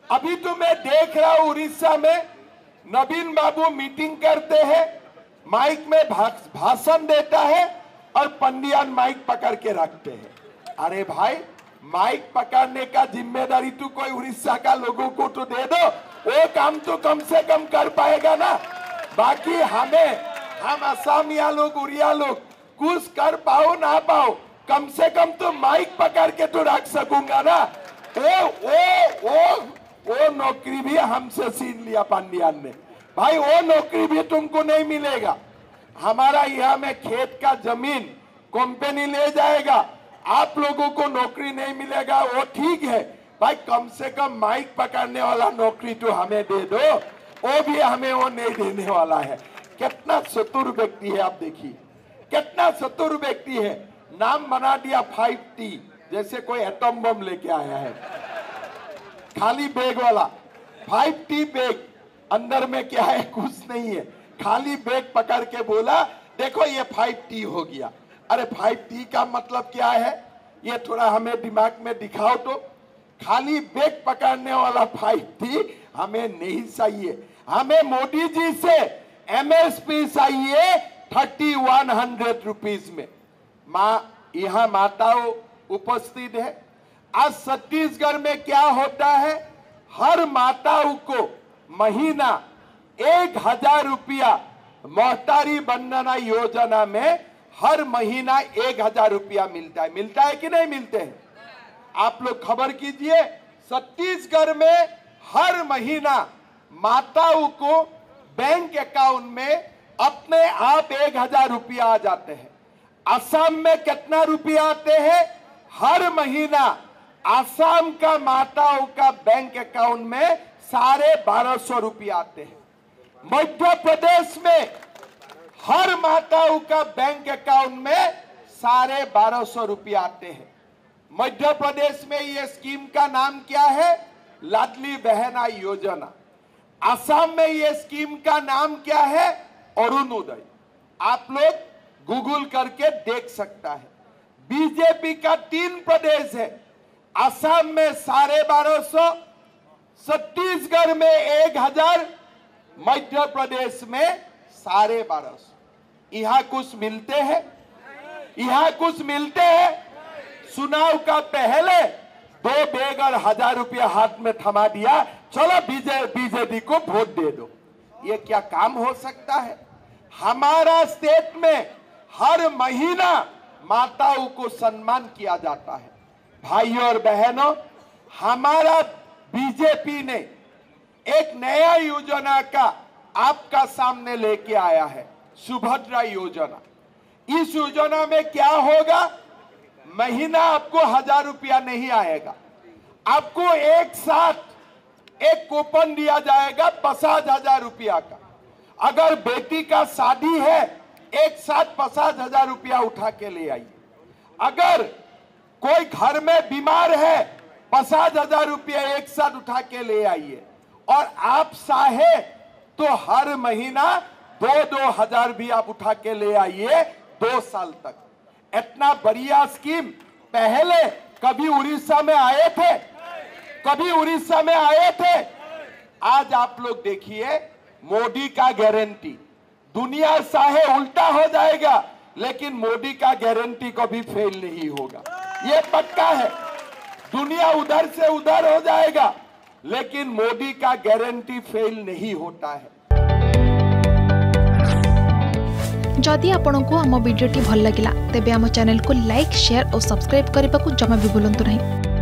अभी तो मैं देख रहा हूं उड़ीसा में नवीन बाबू मीटिंग करते हैं, माइक में भाषण देता है और पंडियान माइक पकड़ के रखते हैं। अरे भाई, माइक पकड़ने का जिम्मेदारी तो कोई उड़ीसा का लोगों को तो दे दो, वो काम तो कम से कम कर पाएगा ना। बाकी हम असमिया लोग, उड़िया लोग कुछ कर पाओ ना पाओ, कम से कम तो माइक पकड़ के तो रख सकूंगा ना। वो नौकरी भी हमसे छीन लिया पांडियान ने। भाई वो नौकरी भी तुमको नहीं मिलेगा। हमारा यहाँ में खेत का जमीन कंपनी ले जाएगा, आप लोगों को नौकरी नहीं मिलेगा, वो ठीक है। भाई कम से कम माइक पकड़ने वाला नौकरी तो हमें दे दो, वो भी हमें वो नहीं देने वाला है। कितना चतुर व्यक्ति है, आप देखिए कितना चतुर व्यक्ति है। नाम बना दिया 5T, जैसे कोई एटम बम लेके आया है, खाली बैग वाला 5T बैग। अंदर में क्या है, कुछ नहीं है, खाली बैग पकड़ के बोला देखो ये 5T हो गया। अरे 5T का मतलब क्या है, ये थोड़ा हमें दिमाग में दिखाओ तो। खाली बैग पकड़ने वाला 5T हमें नहीं चाहिए। हमें मोदी जी से MSP चाहिए 3100 रुपीज में। यहाँ माताओं उपस्थित है। आज छत्तीसगढ़ में क्या होता है, हर माताओं को महीना 1000 रुपया मोहतारी वंदना योजना में हर महीना 1000 रुपया मिलता है कि नहीं मिलते हैं? आप लोग खबर कीजिए, छत्तीसगढ़ में हर महीना माताओं को बैंक अकाउंट में अपने आप 1000 रुपया आ जाते हैं। असम में कितना रुपया आते हैं हर महीना? असम का माताओं का बैंक अकाउंट में 1250 रुपया आते हैं। मध्य प्रदेश में हर माताओं का बैंक अकाउंट में 1250 रुपया आते हैं। मध्य प्रदेश में ये स्कीम का नाम क्या है? लाडली बहना योजना। असम में ये स्कीम का नाम क्या है? अरुणोदय। आप लोग गूगल करके देख सकता है। बीजेपी का 3 प्रदेश है, असम में 1250, छत्तीसगढ़ में 1000, मध्य प्रदेश में 1250। यहाँ कुछ मिलते हैं, यहाँ कुछ मिलते हैं। चुनाव का पहले 2 बैग और 1000 रुपया हाथ में थमा दिया, चलो बीजेपी को वोट दे दो। ये क्या काम हो सकता है? हमारा स्टेट में हर महीना माताओं को सम्मान किया जाता है। भाइयों और बहनों, हमारा बीजेपी ने एक नया योजना का आपका सामने लेके आया है, सुभद्रा योजना। इस योजना में क्या होगा, महीना आपको 1000 रुपया नहीं आएगा, आपको एक साथ एक कूपन दिया जाएगा 50,000 रुपया का। अगर बेटी का शादी है, एक साथ 50,000 रुपया उठा के ले आइए। अगर कोई घर में बीमार है, 50,000 रुपया एक साथ उठा के ले आइए। और आप चाहे तो हर महीना 2-2 हजार भी आप उठा के ले आइए 2 साल तक। इतना बढ़िया स्कीम पहले कभी उड़ीसा में आए थे? कभी उड़ीसा में आए थे? आज आप लोग देखिए, मोदी का गारंटी, दुनिया चाहे उल्टा हो जाएगा लेकिन मोदी का गारंटी कभी फेल नहीं होगा, ये पक्का है। दुनिया उधर से उधर हो जाएगा लेकिन मोदी का गारंटी फेल नहीं होता है। जदि आपंक आम भिडी भल लगा तेब आम चैनल को लाइक, शेयर और सब्सक्राइब करने को जमा भी भूलु नहीं।